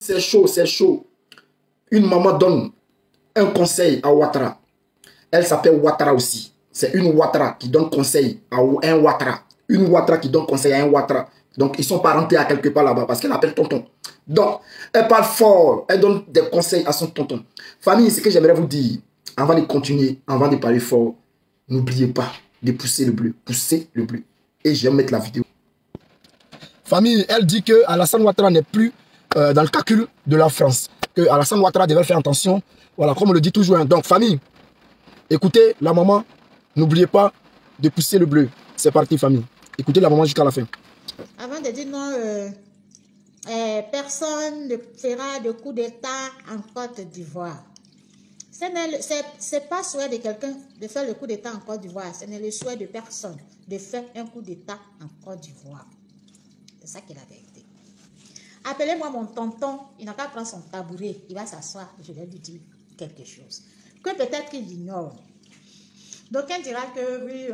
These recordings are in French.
C'est chaud, c'est chaud. Une maman donne un conseil à Ouattara. Elle s'appelle Ouattara aussi. C'est une Ouattara qui donne conseil à un Ouattara. Une Ouattara qui donne conseil à un Ouattara. Donc, ils sont parentés à quelque part là-bas parce qu'elle appelle tonton. Donc, elle parle fort. Elle donne des conseils à son tonton. Famille, ce que j'aimerais vous dire, avant de continuer, avant de parler fort, n'oubliez pas de pousser le bleu. Poussez le bleu. Et je vais mettre la vidéo. Famille, elle dit que Alassane Ouattara n'est plus dans le calcul de la France. Que Alassane Ouattara devait faire attention. Voilà, comme on le dit toujours. Hein. Donc, famille, écoutez la maman. N'oubliez pas de pousser le bleu. C'est parti, famille. Écoutez la maman jusqu'à la fin. Avant de dire non, personne ne fera de coup d'État en Côte d'Ivoire. Ce n'est pas le souhait de quelqu'un de faire le coup d'État en Côte d'Ivoire. Ce n'est le souhait de personne de faire un coup d'État en Côte d'Ivoire. C'est ça qui est la vérité. Appelez-moi mon tonton. Il n'a qu'à prendre son tabouret. Il va s'asseoir. Je vais lui dire quelque chose. Que peut-être qu'il ignore. Donc, on dira que oui,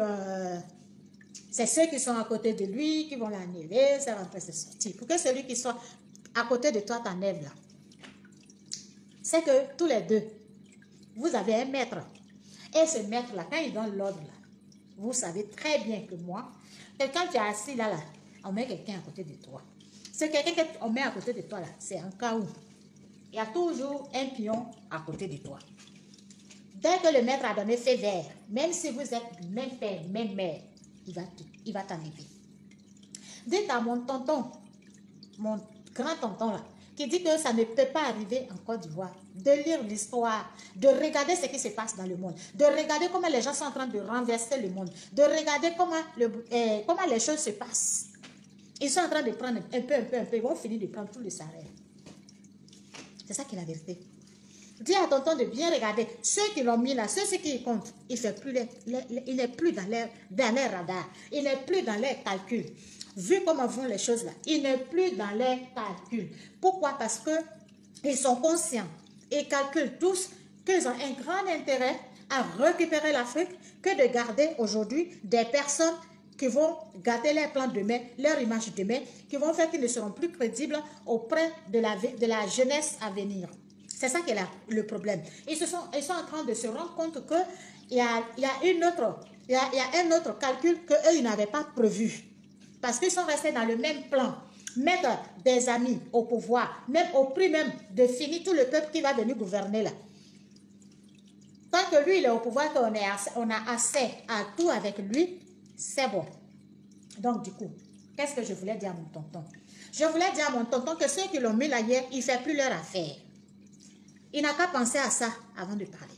c'est ceux qui sont à côté de lui qui vont l'enlever, c'est rentré, c'est sorti. Pour que celui qui soit à côté de toi t'enlève là. C'est que tous les deux, vous avez un maître. Et ce maître-là, quand il donne l'ordre là, vous savez très bien que moi, que quand tu es assis là, on met quelqu'un à côté de toi. C'est quelqu'un qu'on met à côté de toi là, c'est un cas où il y a toujours un pion à côté de toi. Dès que le maître a donné feu vert, même si vous êtes même père, même mère, il va t'enlever. Dites à mon tonton, mon grand tonton là, qui dit que ça ne peut pas arriver en Côte d'Ivoire, de lire l'histoire, de regarder ce qui se passe dans le monde, de regarder comment les gens sont en train de renverser le monde, de regarder comment les choses se passent. Ils sont en train de prendre un peu, ils vont finir de prendre tout le salaire. C'est ça qui est la vérité. Dis à tonton de bien regarder. Ceux qui l'ont mis là, ceux qui comptent, il n'est plus dans les radars. Il n'est plus dans les calculs. Vu comment vont les choses là, il n'est plus dans les calculs. Pourquoi? Parce qu'ils sont conscients. Ils calculent tous qu'ils ont un grand intérêt à récupérer l'Afrique que de garder aujourd'hui des personnes qui vont garder leur plan demain, leur image demain, qui vont faire qu'ils ne seront plus crédibles auprès de la jeunesse à venir. C'est ça qui est le problème. Ils sont en train de se rendre compte qu'il y a un autre calcul qu'eux, ils n'avaient pas prévu. Parce qu'ils sont restés dans le même plan. Mettre des amis au pouvoir, même au prix même de finir tout le peuple qui va venir gouverner là. Tant que lui, il est au pouvoir, qu'on a assez à tout avec lui, c'est bon. Donc, du coup, qu'est-ce que je voulais dire à mon tonton? Je voulais dire à mon tonton que ceux qui l'ont mis là hier, il ne fait plus leur affaire. Il n'a qu'à penser à ça avant de parler.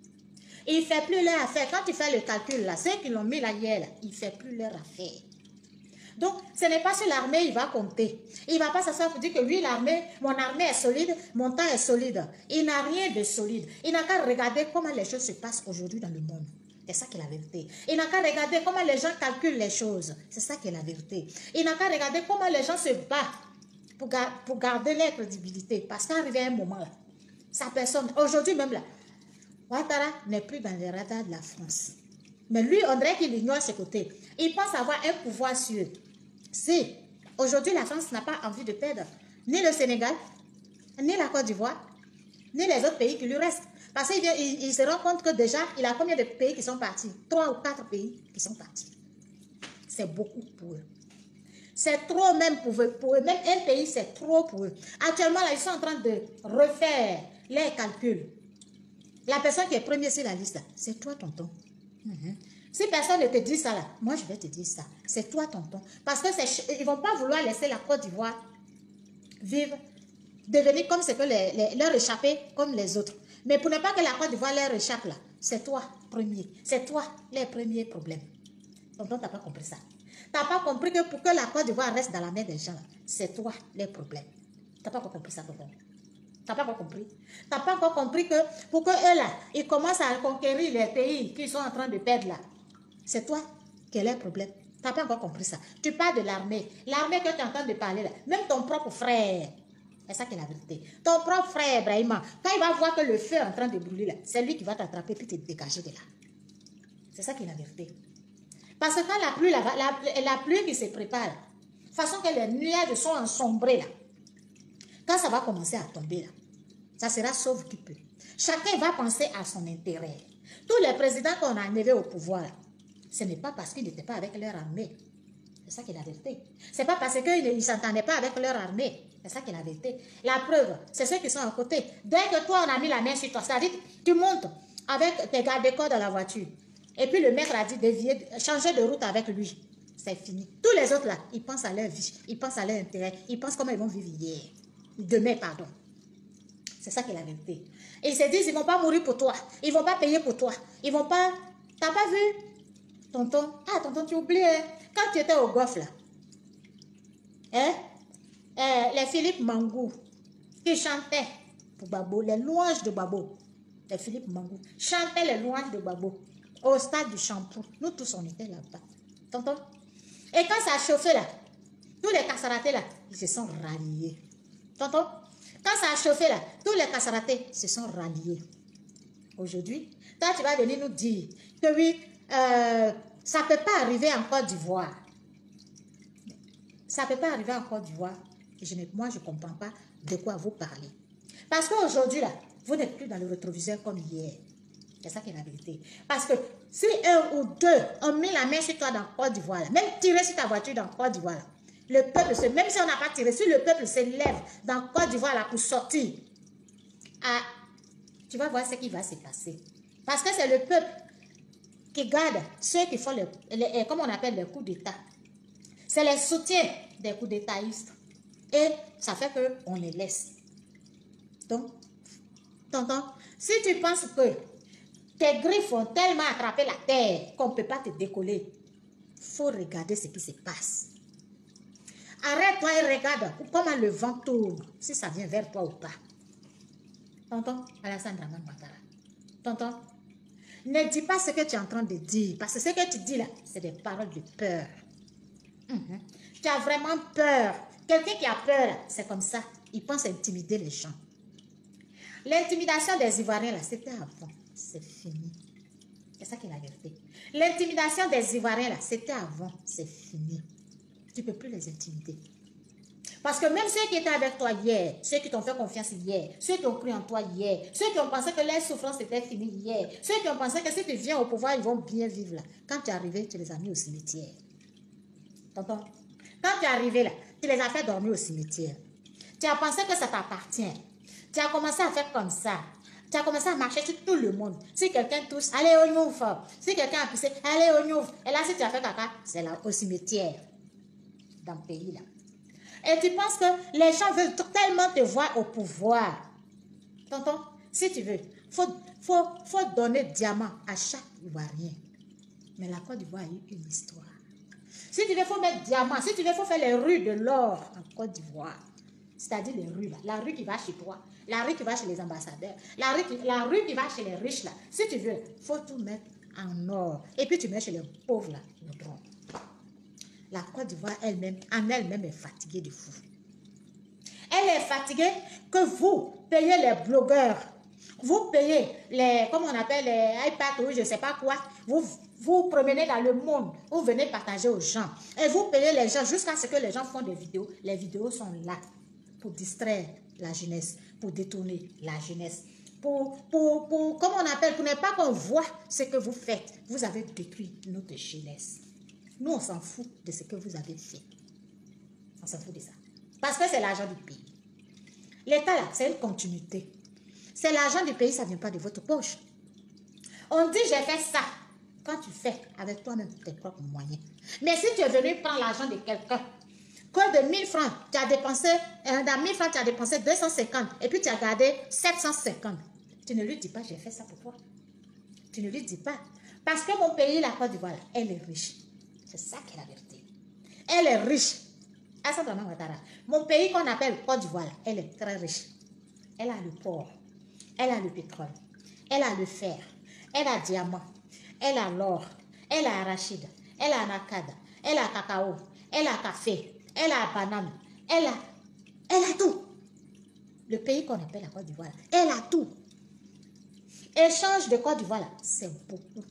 Il ne fait plus leur affaire. Quand tu fais le calcul là, ceux qui l'ont mis là hier, là, il ne fait plus leur affaire. Donc, ce n'est pas sur l'armée il va compter. Il ne va pas s'asseoir pour dire que oui, mon armée est solide, mon temps est solide. Il n'a rien de solide. Il n'a qu'à regarder comment les choses se passent aujourd'hui dans le monde. C'est ça qui est la vérité. Il n'a qu'à regarder comment les gens calculent les choses. C'est ça qui est la vérité. Il n'a qu'à regarder comment les gens se battent pour garder leur crédibilité. Parce qu'arrivé à un moment là, sa personne, aujourd'hui même là, Ouattara n'est plus dans les radars de la France. Mais lui, on dirait qu'il ignore ses côtés. Il pense avoir un pouvoir sur eux. Si aujourd'hui la France n'a pas envie de perdre ni le Sénégal, ni la Côte d'Ivoire, ni les autres pays qui lui restent. Parce qu'il se rend compte que déjà, il a combien de pays qui sont partis? 3 ou 4 pays qui sont partis. C'est beaucoup pour eux. C'est trop même pour eux. Même un pays, c'est trop pour eux. Actuellement, là, ils sont en train de refaire les calculs. La personne qui est première sur la liste, c'est toi, tonton. Si personne ne te dit ça, là, moi, je vais te dire ça. C'est toi, tonton. Parce qu'ils ne vont pas vouloir laisser la Côte d'Ivoire vivre, devenir comme ce que leur échapper comme les autres. Mais pour ne pas que la Côte d'Ivoire leur échappe, là, c'est toi, premier. C'est toi, les premiers problèmes. Tonton, tu n'as pas compris ça. Tu n'as pas compris que pour que la Côte d'Ivoire reste dans la main des gens, c'est toi, les problèmes. Tu n'as pas encore compris ça, tonton. Tu n'as pas encore compris. Tu n'as pas encore compris que pour que eux, là, ils commencent à conquérir les pays qu'ils sont en train de perdre, là. C'est toi qui est le problème. Tu n'as pas encore compris ça. Tu parles de l'armée. L'armée que tu es en train de parler, là, même ton propre frère. C'est ça qui est la vérité. Ton propre frère, Brahima, quand il va voir que le feu est en train de brûler, là, c'est lui qui va t'attraper puis te dégager de là. C'est ça qui est la vérité. Parce que quand la pluie qui se prépare, de façon que les nuages sont ensombrés, là, Quand ça va commencer à tomber là, ça sera sauve qui peut. Chacun va penser à son intérêt. Tous les présidents qu'on a enlevés au pouvoir, ce n'est pas parce qu'ils n'étaient pas avec leur armée. C'est ça qui est la vérité. C'est pas parce qu'ils ne s'entendaient pas avec leur armée. C'est ça qui est la vérité. La preuve, c'est ceux qui sont à côté. Dès que toi, on a mis la main sur toi, c'est-à-dire tu montes avec tes garde-corps dans la voiture. Et puis le maître a dit dévier, changer de route avec lui. C'est fini. Tous les autres là, ils pensent à leur vie, ils pensent à leur intérêt, ils pensent comment ils vont vivre hier. Demain, pardon. C'est ça qui est la vérité. Et ils se disent, ils ne vont pas mourir pour toi. Ils ne vont pas payer pour toi. Ils ne vont pas... T'as pas vu, tonton? Ah, tonton, tu oublies, hein? Quand tu étais au golf, là, hein? Les Philippe Mangou, qui chantaient pour Babo, les louanges de Babo, les Philippe Mangou, chantaient les louanges de Babo au stade du Champour. Nous tous, on était là-bas. Tonton? Et quand ça a chauffé, là, tous les cassaratés, là, ils se sont ralliés. Tonton? Quand ça a chauffé là, tous les cassaratés se sont ralliés. Aujourd'hui, toi tu vas venir nous dire que oui, ça ne peut pas arriver en Côte d'Ivoire. Ça ne peut pas arriver en Côte d'Ivoire. Moi, je ne comprends pas de quoi vous parlez. Parce qu'aujourd'hui, là, vous n'êtes plus dans le rétroviseur comme hier. C'est ça qui est la vérité. Parce que si un ou deux ont mis la main sur toi dans Côte d'Ivoire, même tiré sur ta voiture dans Côte d'Ivoire, le peuple, même si on n'a pas tiré, si le peuple se lève dans Côte d'Ivoire là pour sortir, tu vas voir ce qui va se passer. Parce que c'est le peuple qui garde ceux qui font comme on appelle les coups d'État. C'est les soutiens des coups d'Étatistes. Et ça fait qu'on les laisse. Donc, tonton, si tu penses que tes griffes ont tellement attrapé la terre qu'on ne peut pas te décoller, il faut regarder ce qui se passe. Arrête-toi et regarde comment le vent tourne, si ça vient vers toi ou pas. Tonton, Alassane Dramane Ouattara. Tonton, ne dis pas ce que tu es en train de dire, parce que ce que tu dis là, c'est des paroles de peur. Tu as vraiment peur. Quelqu'un qui a peur, c'est comme ça. Il pense intimider les gens. L'intimidation des Ivoiriens, là, c'était avant. C'est fini. C'est ça qui est la vérité. L'intimidation des Ivoiriens, là, c'était avant. C'est fini. Tu ne peux plus les intimider. Parce que même ceux qui étaient avec toi hier, ceux qui t'ont fait confiance hier, ceux qui ont cru en toi hier, ceux qui ont pensé que leur souffrance était finie hier, ceux qui ont pensé que si tu viens au pouvoir, ils vont bien vivre là. Quand tu es arrivé, tu les as mis au cimetière. Tonton, quand tu es arrivé là, tu les as fait dormir au cimetière. Tu as pensé que ça t'appartient. Tu as commencé à faire comme ça. Tu as commencé à marcher sur tout le monde. Si quelqu'un tousse, allez au Nyouf. Si quelqu'un a pissé, allez au Nyouf. Et là, si tu as fait caca, c'est là au cimetière. Dans le pays là. Et tu penses que les gens veulent tellement te voir au pouvoir. Tonton, si tu veux, faut donner diamant à chaque Ivoirien. Mais la Côte d'Ivoire a eu une histoire. Si tu veux, il faut mettre diamant. Si tu veux, il faut faire les rues de l'or en Côte d'Ivoire. C'est-à-dire les rues là. La rue qui va chez toi. La rue qui va chez les ambassadeurs. La rue qui va chez les riches là. Si tu veux, il faut tout mettre en or. Et puis tu mets chez les pauvres là, le tronc. La Côte d'Ivoire elle-même, en elle-même, est fatiguée de fou. Elle est fatiguée que vous payez les blogueurs. Vous payez les, comment on appelle, les iPads ou je ne sais pas quoi. Vous promenez dans le monde. Vous venez partager aux gens. Et vous payez les gens jusqu'à ce que les gens font des vidéos. Les vidéos sont là pour distraire la jeunesse, pour détourner la jeunesse. Pour comment on appelle, pour ne pas qu'on voit ce que vous faites. Vous avez détruit notre jeunesse. Nous, on s'en fout de ce que vous avez fait. On s'en fout de ça. Parce que c'est l'argent du pays. L'État, là, c'est une continuité. C'est l'argent du pays, ça ne vient pas de votre poche. On dit, j'ai fait ça. Quand tu fais avec toi-même tes propres moyens. Mais si tu es venu prendre l'argent de quelqu'un, que de 1000 francs, tu as dépensé, dans 1000 francs, tu as dépensé 250, et puis tu as gardé 750. Tu ne lui dis pas, j'ai fait ça pour toi. Tu ne lui dis pas. Parce que mon pays, la Côte d'Ivoire, elle est riche. C'est ça qui est la vérité. Elle est riche. Mon pays qu'on appelle Côte d'Ivoire, elle est très riche. Elle a le port. Elle a le pétrole. Elle a le fer. Elle a le diamant. Elle a l'or. Elle a arachide. Elle a anacada. Elle a cacao. Elle a café. Elle a banane. Elle a tout. Le pays qu'on appelle la Côte d'Ivoire, elle a tout. Échange de Côte d'Ivoire, c'est beaucoup.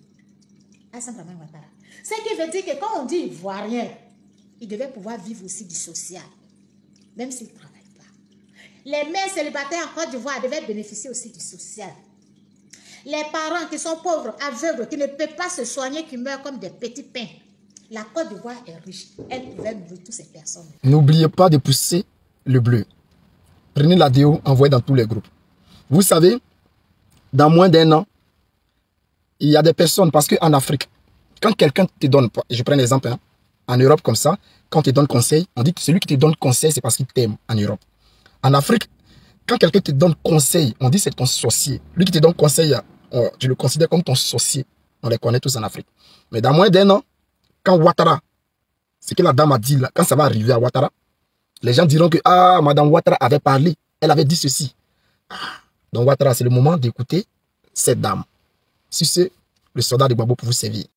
Ce qui veut dire que quand on dit ivoirien, il devait pouvoir vivre aussi du social, même s'il ne travaille pas. Les mères célibataires en Côte d'Ivoire devaient bénéficier aussi du social. Les parents qui sont pauvres, aveugles, qui ne peuvent pas se soigner, qui meurent comme des petits pains. La Côte d'Ivoire est riche. Elle pouvait nourrir toutes ces personnes. N'oubliez pas de pousser le bleu. Prenez la déo, envoyez dans tous les groupes. Vous savez, dans moins d'un an, il y a des personnes, parce qu'en Afrique, quand quelqu'un te donne, je prends l'exemple, hein, en Europe comme ça, quand on te donne conseil, on dit que celui qui te donne conseil, c'est parce qu'il t'aime en Europe. En Afrique, quand quelqu'un te donne conseil, on dit c'est ton sorcier. Lui qui te donne conseil, tu le considères comme ton sorcier. On les connaît tous en Afrique. Mais dans moins d'un an, quand Ouattara, ce que la dame a dit là, quand ça va arriver à Ouattara, les gens diront que ah, Madame Ouattara avait parlé, elle avait dit ceci. Donc Ouattara, c'est le moment d'écouter cette dame. Si c'est le soldat de Gbagbo pour vous servir.